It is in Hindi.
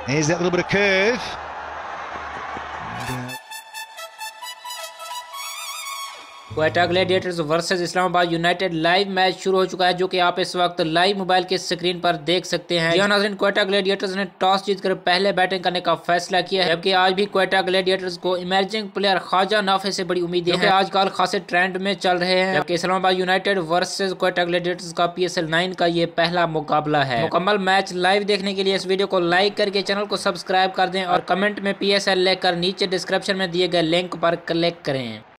Here's that little bit of curve. Quetta Gladiators versus Islamabad United live match शुरू हो चुका है, जो कि आप इस वक्त लाइव मोबाइल के स्क्रीन पर देख सकते हैं। जी नाज़रीन, क्वेटा ग्लैडिएटर्स ने टॉस जीतकर पहले बैटिंग करने का फैसला किया है, जबकि आज भी क्वेटा ग्लैडिएटर्स को इमर्जिंग प्लेयर ख्वाजा नाफे से बड़ी उम्मीदें हैं, आजकल खासे ट्रेंड में चल रहे हैं। जबकि Islamabad United versus Quetta Gladiators का PSL 9 का ये पहला मुकाबला है। मुकम्मल मैच लाइव देखने के लिए इस वीडियो को लाइक करके चैनल को सब्सक्राइब कर दें और कमेंट में PSL लेकर नीचे डिस्क्रिप्शन में दिए गए लिंक पर क्लिक करें।